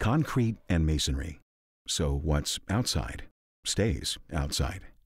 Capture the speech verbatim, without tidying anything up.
concrete and masonry. So what's outside stays outside.